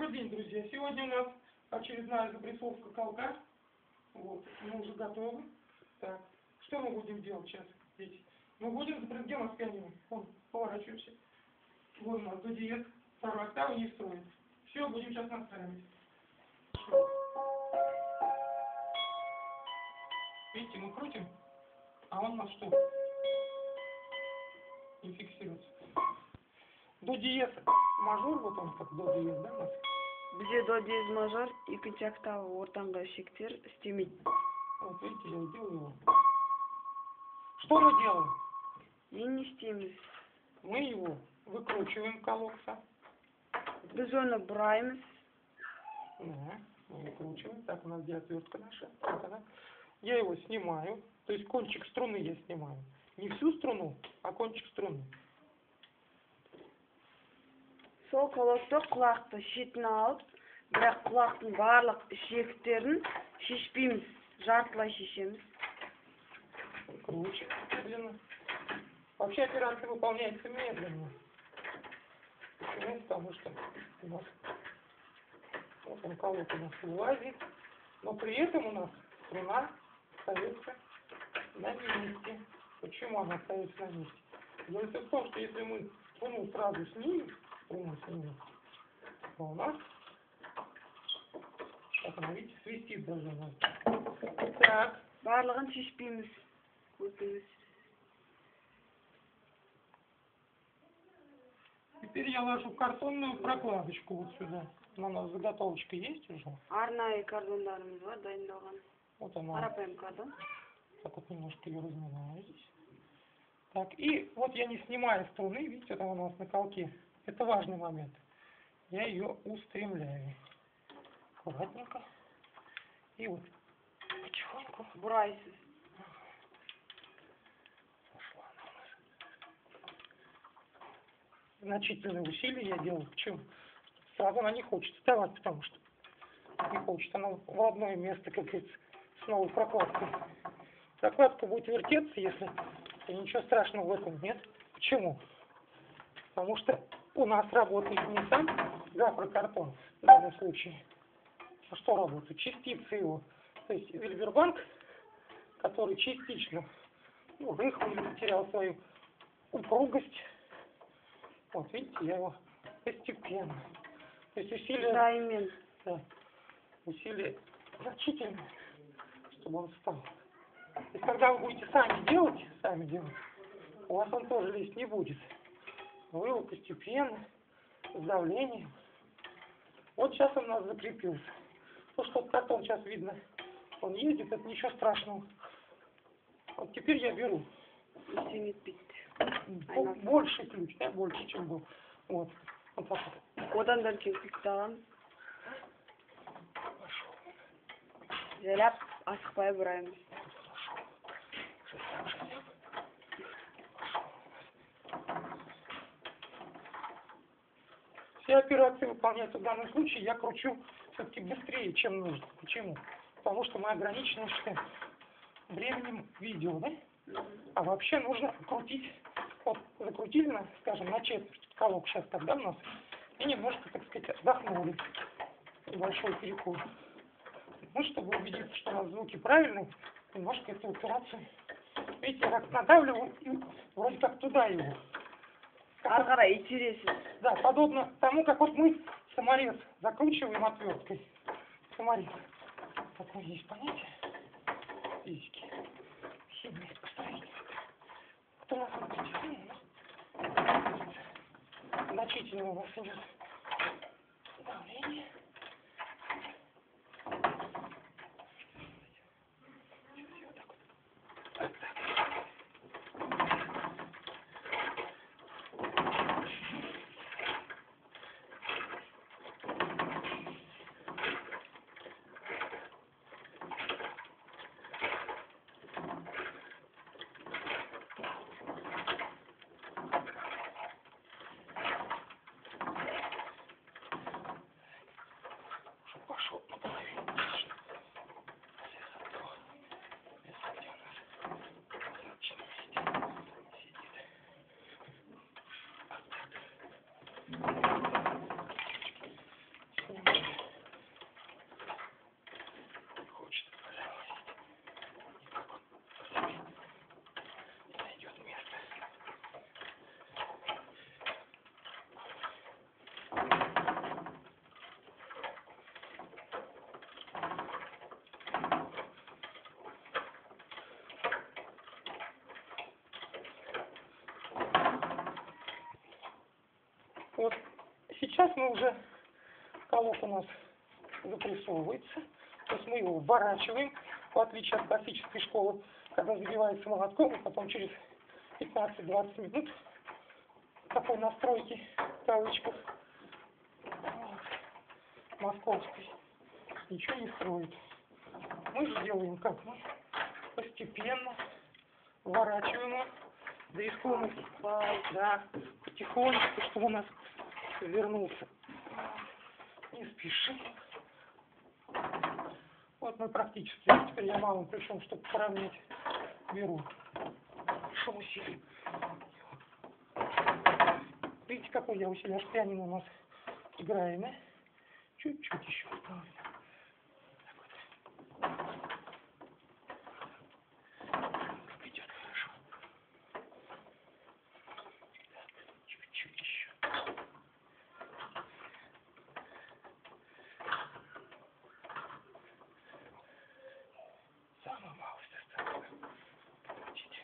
Добрый день, друзья! Сегодня у нас очередная запрессовка колка. Вот, мы уже готовы. Так, что мы будем делать сейчас, дети? Мы будем запрягать, у нас пианино. Вон, поворачиваемся. Вот у нас до диез, вторая октава не строит. Все, будем сейчас настраивать. Видите, мы крутим, а он у нас что? Не фиксируется. До диез мажор, вот он как до диез, да, у нас? Бізде до диез мажор, екінші октава ортаңғы шектер істемейді. Вот видите, я делаю его. Что мы делаем? И не істейміз. Мы его выкручиваем колокса. Біз оны бұраймыз. Да, мы выкручиваем. Так, у нас где отвертка наша? Вот она. Я его снимаю. То есть кончик струны я снимаю. Не всю струну, а кончик струны. Сол колокты құлақты шетін алып, бірақ құлақтың барлық шектерін шешпейміз, жартылай шешеміз. Круче медленно. Вообще операция выполняется медленно. Почему? Потому что у нас вот он колок у нас вылазит, но при этом у нас струна остается на месте. Почему она остается на месте? Дело в том, что если мы струну сразу снимем, то у нас, так она, видите, свистит даже у нас. Так. Барлығын шешпейміз. Көтіміз. Теперь я ложу картонную прокладочку вот сюда. У нас заготовочка есть уже. Арнайы кардондарымыз бар, дайындалған. Вот она. Қарапайым кардон. Так вот немножко ее разминаю здесь. Так, и вот я не снимаю струны, видите, это у нас на колке. Это важный момент. Я ее устремляю. Аккуратненько. И вот потихоньку. Бұрайсыз. Пошла она у нас. Значительные усилия я делаю. Почему? Сразу она не хочет вставать, потому что не хочет. Она в одно место, как говорится, с новой прокладкой. Прокладка будет вертеться, если и ничего страшного в этом нет. Почему? Потому что у нас работает не сам гафрокартон в данном случае. А что работает? Частицы его. То есть вельвербанк, который частично рыхлый, потерял свою упругость. Вот видите, я его постепенно. То есть усилия, да, усилия значительные, чтобы он встал. То есть когда вы будете сами делать, у вас он тоже лезть не будет. Вы его постепенно, с давлением. Вот сейчас он у нас закрепился. То, что картон сейчас видно, он ездит, это ничего страшного. Вот теперь я беру больше ключ, да, больше, чем был. Вот. Вот так вот. Одан да кеңістіктаған. Жайлап, асықпай бұраймыз. Все операции выполняются в данном случае, я кручу все-таки быстрее, чем нужно. Почему? Потому что мы ограничены временем видео, да? А вообще нужно крутить, вот закрутили, скажем, на четверть колок сейчас тогда у нас, и немножко, так сказать, отдохнули. Небольшой перекур. Ну, чтобы убедиться, что у нас звуки правильные, немножко эту операцию, видите, я как надавливаю, и вроде как туда его. Интересно. Да, подобно тому, как вот мы саморез закручиваем отверткой. Саморез. Такое есть понятие физики. Химии построения. Вот у нас значительно у нас идет давление. сейчас мы уже, колок у нас запрессовывается, то есть мы его вворачиваем, в отличие от классической школы, когда забивается молотком, и потом через 15-20 минут такой настройки в кавычках московской ничего не строит. Мы же делаем как? Мы постепенно вворачиваем его до исходности, да, потихонечку, чтобы у нас вернулся. Не спешим. Вот мы практически, теперь я малым ключом, чтобы поравнять, беру. Большим усилием. Видите, какой я усилие, аж пианино у нас играем, да? Чуть-чуть еще осталось. Как идет хорошо. Чуть-чуть еще. Самую малость осталось. Подождите.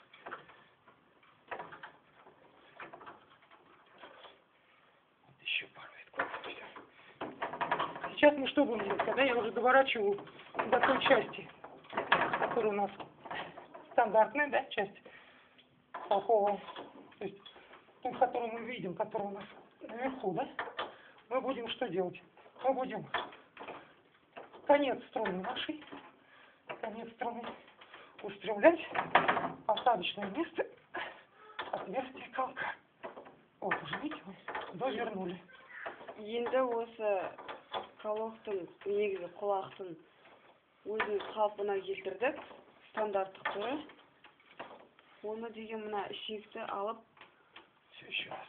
Вот еще пару витков. Сейчас мы что будем делать? Когда я уже доворачиваю до той части, которая у нас стандартная, да, часть толковая, то есть ту, которую мы видим, которая у нас наверху, да, мы будем что делать? Мы будем конец струны нашей, конец струны устремлять в посадочное место отверстие колка. Вот, уже видите, мы довернули. Енді осы колоктың негізі құлақтың өзінің қалпына келтірдік, стандарттық түрі. Оны деген мына ішекті алып, Все еще раз.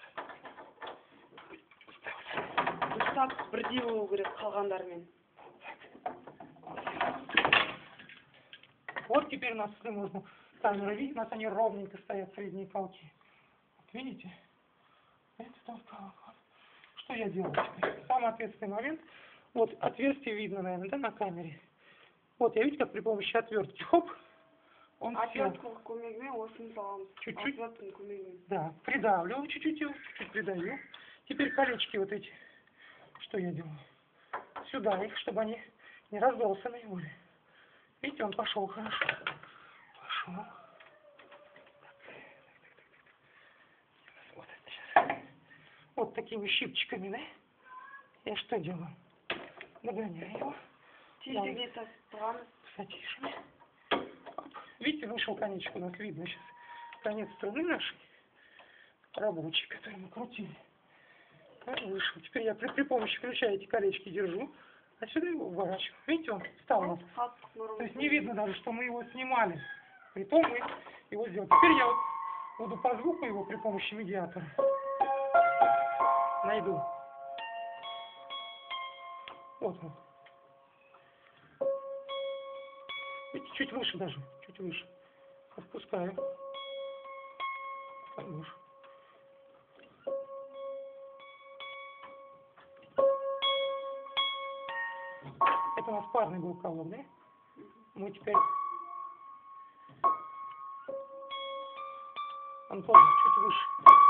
дұрыстап бірдей болу керек қалғандармен. Вот теперь у нас, если можно камеру видеть, у нас они ровненько стоят, средние колки. Вот видите? Это тот колок. Что я делаю теперь? Самый ответственный момент. Вот отверстие видно, наверное, да, на камере. Вот я, видите, как при помощи отвертки, хоп, он сел. Отвертканың көмегімен осыны саламыз. Чуть-чуть. Отвертканың көмегімен. Да, придавливаю чуть-чуть его, чуть-чуть придавил. Теперь колечки вот эти, что я делаю? Сюда их, чтобы они не разбросанные были. Видите, он пошел хорошо. Пошел. Вот, сейчас. Вот такими щипчиками, да? Я что делаю? Нагоняю его. Тезегіне тасып тұрғаныз. Потише. Оп. Видите, вышел конечек у нас, видно сейчас. Конец струны нашей рабочий, который мы крутили. Вышел. Теперь я при помощи ключа эти колечки держу, а сюда его вворачиваю. Видите, он встал у нас. То есть не видно даже, что мы его снимали. Притом мы его сделали. Теперь я вот буду по звуку его при помощи медиатора найду. Вот он. Видите, чуть выше даже, чуть выше. Отпускаю. Выше. Это у нас парный был колок, да? Мы теперь... Он тоже чуть выше.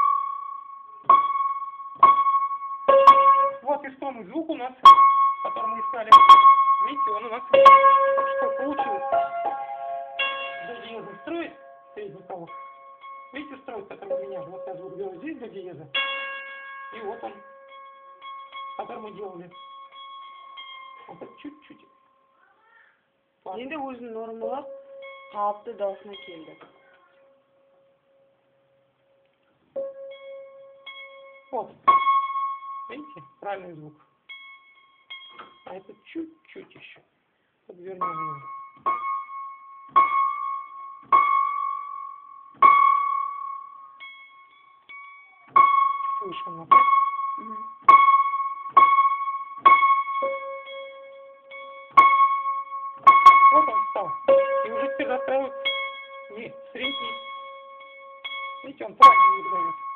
Вот искомый звук у нас, который мы искали. Видите, он у нас что получилось. До диеза строить средний колок. Видите, строить, который у меня. Вот я звук делаю здесь до диеза. И вот он, который мы делали. Вот это чуть-чуть. Енді өзін нормалап, қалыпты даусына келді. Вот. Видите, правильный звук. А это чуть-чуть еще. Подвернем его. Слышим на так. Вот он встал. И уже теперь настраивается не средний. Видите, он правильно не выдает.